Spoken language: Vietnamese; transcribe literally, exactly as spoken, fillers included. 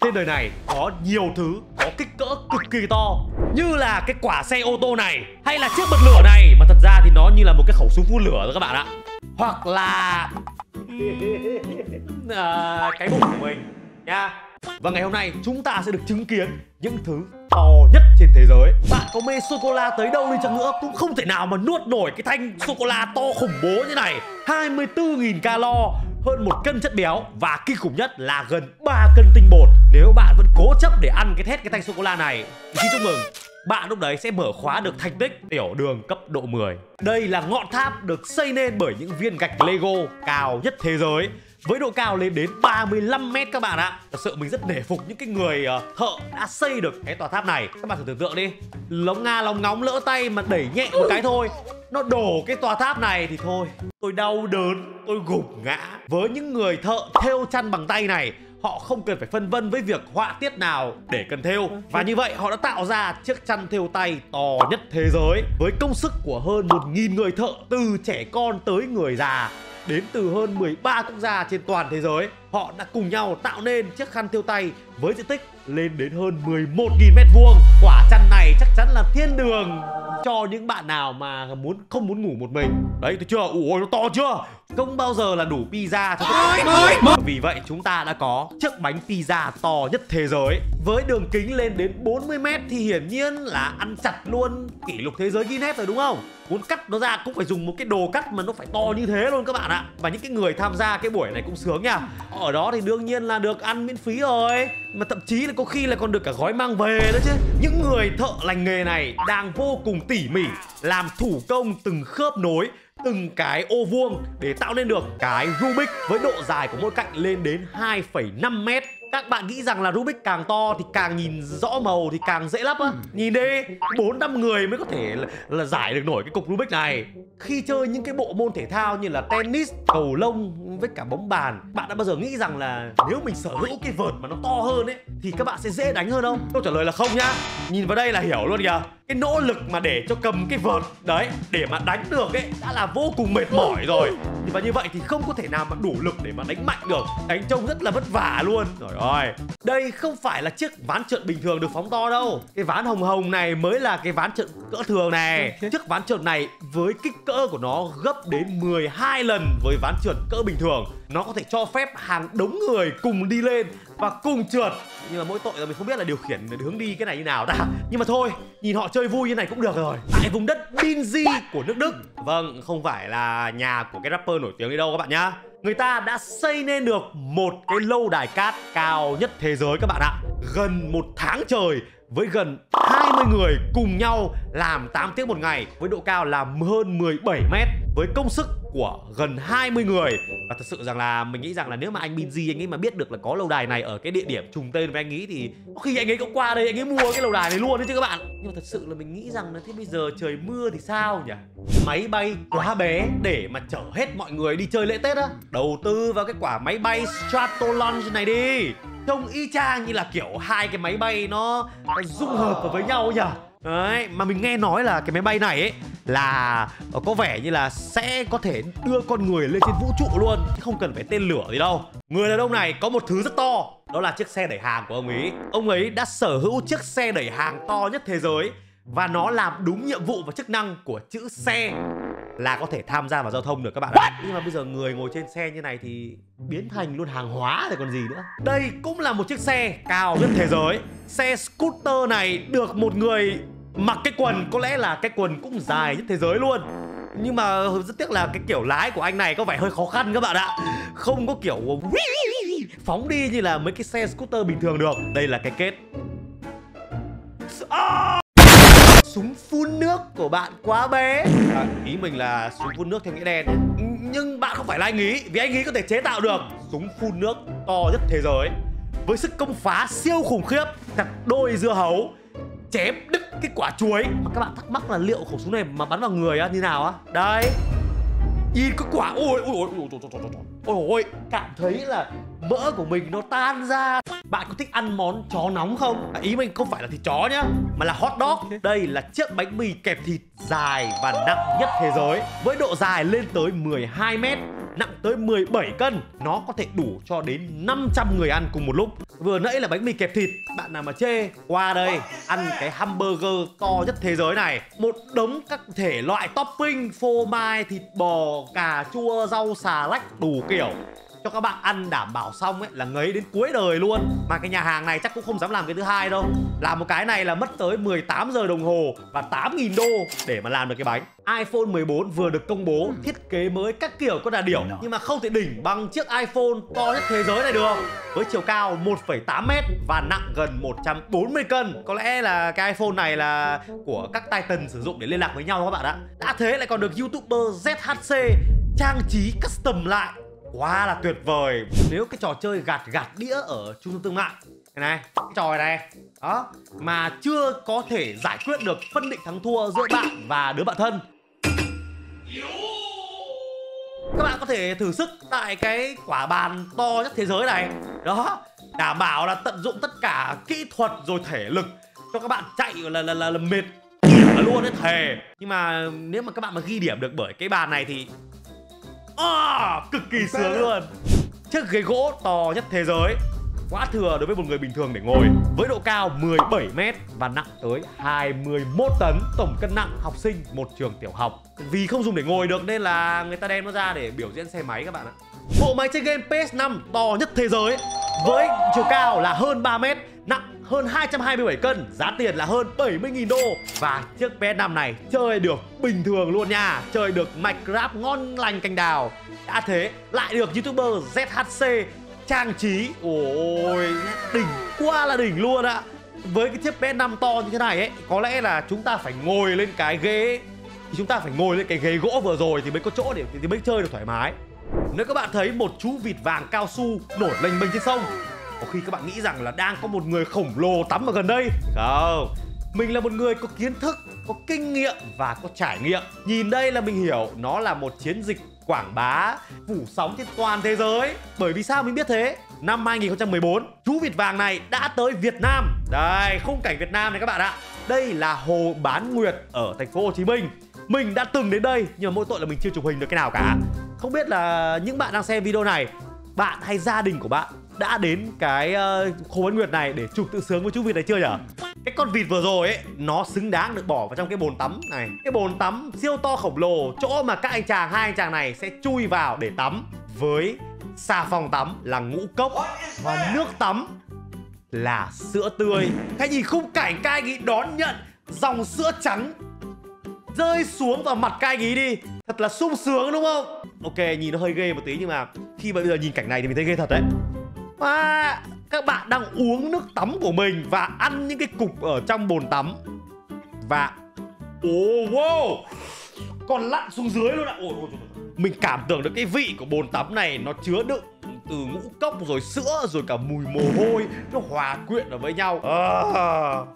trên đời này có nhiều thứ có kích cỡ cực kỳ to, như là cái quả xe ô tô này, hay là chiếc bật lửa này, mà thật ra thì nó như là một cái khẩu súng phun lửa rồi các bạn ạ. Hoặc là à, cái bụng của mình nha. Và ngày hôm nay chúng ta sẽ được chứng kiến những thứ to nhất trên thế giới. Bạn có mê sô-cô-la tới đâu đi chăng nữa cũng không thể nào mà nuốt nổi cái thanh sô-cô-la to khủng bố như này. hai mươi tư nghìn calo, hơn một cân chất béo, và kinh khủng nhất là gần ba cân tinh bột. Nếu bạn vẫn cố chấp để ăn cái thét cái thanh sô-cô-la này thì xin chúc mừng, bạn lúc đấy sẽ mở khóa được thành tích tiểu đường cấp độ mười. Đây là ngọn tháp được xây nên bởi những viên gạch Lego cao nhất thế giới, với độ cao lên đến ba mươi lăm mét các bạn ạ. Thật sự mình rất nể phục những cái người uh, thợ đã xây được cái tòa tháp này. Các bạn thử tưởng tượng đi, lóng nga lóng ngóng lỡ tay mà đẩy nhẹ một cái thôi, nó đổ cái tòa tháp này thì thôi, tôi đau đớn, tôi gục ngã. Với những người thợ thêu chăn bằng tay này, họ không cần phải phân vân với việc họa tiết nào để cần thêu. Và như vậy họ đã tạo ra chiếc chăn thêu tay to nhất thế giới, với công sức của hơn một nghìn người thợ, từ trẻ con tới người già, đến từ hơn mười ba quốc gia trên toàn thế giới. Họ đã cùng nhau tạo nên chiếc khăn thêu tay với diện tích lên đến hơn mười một nghìn mét vuông. Quả chăn này chắc chắn là thiên đường cho những bạn nào mà muốn không muốn ngủ một mình. Đấy, thấy chưa? Ủa, nó to chưa? Không bao giờ là đủ pizza cho tất cả. Vì vậy chúng ta đã có chiếc bánh pizza to nhất thế giới, với đường kính lên đến bốn mươi mét, thì hiển nhiên là ăn chặt luôn kỷ lục thế giới Guinness rồi đúng không? Muốn cắt nó ra cũng phải dùng một cái đồ cắt mà nó phải to như thế luôn các bạn ạ. Và những cái người tham gia cái buổi này cũng sướng nha. Ở đó thì đương nhiên là được ăn miễn phí rồi, mà thậm chí là có khi là còn được cả gói mang về nữa chứ. Những người thợ lành nghề này đang vô cùng tỉ mỉ làm thủ công từng khớp nối, từng cái ô vuông để tạo nên được cái Rubik với độ dài của mỗi cạnh lên đến hai phẩy năm mét. Các bạn nghĩ rằng là Rubik càng to thì càng nhìn rõ màu thì càng dễ lắp á? Nhìn đi, bốn năm người mới có thể là, là giải được nổi cái cục Rubik này. Khi chơi những cái bộ môn thể thao như là tennis, cầu lông với cả bóng bàn, bạn đã bao giờ nghĩ rằng là nếu mình sở hữu cái vợt mà nó to hơn ấy thì các bạn sẽ dễ đánh hơn không? Câu trả lời là không nhá. Nhìn vào đây là hiểu luôn kìa. Cái nỗ lực mà để cho cầm cái vợt đấy để mà đánh được ấy đã là vô cùng mệt mỏi rồi. Và như vậy thì không có thể nào mà đủ lực để mà đánh mạnh được. Đánh trông rất là vất vả luôn. Trời ơi, đây không phải là chiếc ván trượt bình thường được phóng to đâu. Cái ván hồng hồng này mới là cái ván trượt cỡ thường này. Chiếc ván trượt này với kích cỡ của nó gấp đến mười hai lần với ván trượt cỡ bình thường. Nó có thể cho phép hàng đống người cùng đi lên và cùng trượt. Nhưng mà mỗi tội là mình không biết là điều khiển hướng đi cái này như nào ta. Nhưng mà thôi, nhìn họ chơi vui như này cũng được rồi. Tại vùng đất Binzi của nước Đức. Vâng, không phải là nhà của cái rapper nổi tiếng đi đâu các bạn nhá. Người ta đã xây nên được một cái lâu đài cát cao nhất thế giới các bạn ạ. Gần một tháng trời với gần hai mươi người cùng nhau làm tám tiếng một ngày, với độ cao là hơn mười bảy mét, với công sức của gần hai mươi người. Và thật sự rằng là mình nghĩ rằng là nếu mà anh Binzi anh ấy mà biết được là có lâu đài này ở cái địa điểm trùng tên với anh ấy thì có khi anh ấy cũng qua đây anh ấy mua cái lâu đài này luôn đấy chứ các bạn. Nhưng mà thật sự là mình nghĩ rằng là thế bây giờ trời mưa thì sao nhỉ? Máy bay quá bé để mà chở hết mọi người đi chơi lễ Tết á. Đầu tư vào cái quả máy bay Stratolaunch này đi. Trông y chang như là kiểu hai cái máy bay nó dung hợp vào với nhau nhỉ. Đấy, mà mình nghe nói là cái máy bay này ấy là có vẻ như là sẽ có thể đưa con người lên trên vũ trụ luôn, chứ không cần phải tên lửa gì đâu. Người đàn ông này có một thứ rất to, đó là chiếc xe đẩy hàng của ông ấy. Ông ấy đã sở hữu chiếc xe đẩy hàng to nhất thế giới, và nó làm đúng nhiệm vụ và chức năng của chữ xe là có thể tham gia vào giao thông được các bạn ạ. Nhưng mà bây giờ người ngồi trên xe như này thì biến thành luôn hàng hóa rồi còn gì nữa. Đây cũng là một chiếc xe cao nhất thế giới. Xe scooter này được một người mặc cái quần có lẽ là cái quần cũng dài nhất thế giới luôn. Nhưng mà rất tiếc là cái kiểu lái của anh này có vẻ hơi khó khăn các bạn ạ. Không có kiểu phóng đi như là mấy cái xe scooter bình thường được. Đây là cái kết. À! Súng phun nước của bạn quá bé. À, ý mình là súng phun nước theo nghĩa đen. Nhưng bạn không phải là anh ý, vì anh ý có thể chế tạo được súng phun nước to nhất thế giới, với sức công phá siêu khủng khiếp, chặt đôi dưa hấu, chém đứt cái quả chuối. Mà các bạn thắc mắc là liệu khẩu súng này mà bắn vào người á như nào á? Đây, nhìn cái quả, ôi ôi ôi ôi ôi ôi ôi, cảm thấy là mỡ của mình nó tan ra. Bạn có thích ăn món chó nóng không? À, ý mình không phải là thịt chó nhá, mà là hot dog. Đây là chiếc bánh mì kẹp thịt dài và nặng nhất thế giới, với độ dài lên tới mười hai mét, nặng tới mười bảy cân. Nó có thể đủ cho đến năm trăm người ăn cùng một lúc. Vừa nãy là bánh mì kẹp thịt, bạn nào mà chê, qua đây ăn cái hamburger to nhất thế giới này. Một đống các thể loại topping, phô mai, thịt bò, cà chua, rau xà lách đủ kiểu, cho các bạn ăn đảm bảo xong ấy là ngấy đến cuối đời luôn. Mà cái nhà hàng này chắc cũng không dám làm cái thứ hai đâu. Làm một cái này là mất tới mười tám giờ đồng hồ và tám nghìn đô để mà làm được cái bánh. iPhone mười bốn vừa được công bố, thiết kế mới các kiểu có đà điểu, nhưng mà không thể đỉnh bằng chiếc iPhone to nhất thế giới này được. Với chiều cao một phẩy tám mét và nặng gần một trăm bốn mươi cân. Có lẽ là cái iPhone này là của các Titan sử dụng để liên lạc với nhau các bạn ạ. Đã thế lại còn được YouTuber Z H C trang trí custom lại. Quá là tuyệt vời. Nếu cái trò chơi gạt gạt đĩa ở trung tâm thương mại cái này, cái trò này đó mà chưa có thể giải quyết được phân định thắng thua giữa bạn và đứa bạn thân, các bạn có thể thử sức tại cái quả bàn to nhất thế giới này. Đó, đảm bảo là tận dụng tất cả kỹ thuật rồi thể lực cho các bạn chạy là là, là, là mệt luôn đấy thề. Nhưng mà nếu mà các bạn mà ghi điểm được bởi cái bàn này thì à, cực kỳ sướng luôn. Chiếc ghế gỗ to nhất thế giới, quá thừa đối với một người bình thường để ngồi. Với độ cao mười bảy mét và nặng tới hai mươi mốt tấn. Tổng cân nặng học sinh một trường tiểu học. Vì không dùng để ngồi được nên là người ta đem nó ra để biểu diễn xe máy các bạn ạ. Bộ máy chơi game P S năm to nhất thế giới, với chiều cao là hơn ba mét, nặng hơn hai trăm hai mươi bảy cân, giá tiền là hơn bảy mươi nghìn đô. Và chiếc P S năm này chơi được bình thường luôn nha, chơi được Minecraft ngon lành cành đào. Đã thế lại được YouTuber Z H C trang trí, ôi đỉnh quá là đỉnh luôn ạ. Với cái chiếc P S năm to như thế này ấy, có lẽ là chúng ta phải ngồi lên cái ghế, thì chúng ta phải ngồi lên cái ghế gỗ vừa rồi thì mới có chỗ để thì mới chơi được thoải mái. Nếu các bạn thấy một chú vịt vàng cao su nổi lênh bênh trên sông, có khi các bạn nghĩ rằng là đang có một người khổng lồ tắm ở gần đây. Không, mình là một người có kiến thức, có kinh nghiệm và có trải nghiệm. Nhìn đây là mình hiểu nó là một chiến dịch quảng bá phủ sóng trên toàn thế giới. Bởi vì sao mình biết thế? Năm hai nghìn không trăm mười bốn, chú vịt vàng này đã tới Việt Nam. Đây, khung cảnh Việt Nam này các bạn ạ. Đây là hồ Bán Nguyệt ở thành phố Hồ Chí Minh. Mình đã từng đến đây nhưng mà mỗi tội là mình chưa chụp hình được cái nào cả. Không biết là những bạn đang xem video này, bạn hay gia đình của bạn đã đến cái uh, hồ Bán Nguyệt này để chụp tự sướng với chú vịt này chưa nhở? Cái con vịt vừa rồi ấy, nó xứng đáng được bỏ vào trong cái bồn tắm này. Cái bồn tắm siêu to khổng lồ, chỗ mà các anh chàng, hai anh chàng này sẽ chui vào để tắm. Với xà phòng tắm là ngũ cốc và nước tắm là sữa tươi. Hãy nhìn khung cảnh các anh ấy đón nhận dòng sữa trắng rơi xuống vào mặt các anh ý đi. Thật là sung sướng đúng không? Ok, nhìn nó hơi ghê một tí nhưng mà khi mà bây giờ nhìn cảnh này thì mình thấy ghê thật đấy. À, các bạn đang uống nước tắm của mình và ăn những cái cục ở trong bồn tắm. Và oh, wow, còn lặn xuống dưới luôn ạ. Oh, oh, oh. Mình cảm tưởng được cái vị của bồn tắm này nó chứa đựng từ ngũ cốc rồi sữa rồi cả mùi mồ hôi, nó hòa quyện ở với nhau. À.